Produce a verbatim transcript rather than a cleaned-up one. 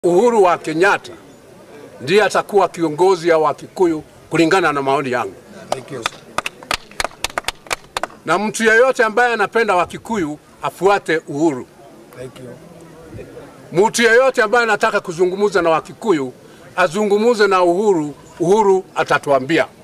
Uhuru wa Kenyatta ndiye atakuwa kiongozi wa Wakikuyu kulingana na maoni yangu. Thank you. Na mtu yeyote ambaye anapenda Wakikuyu afuate Uhuru. Thank you. Mtu yeyote ambaye anataka kuzungumza na Wakikuyu azungumuze na Uhuru, Uhuru atatuambia.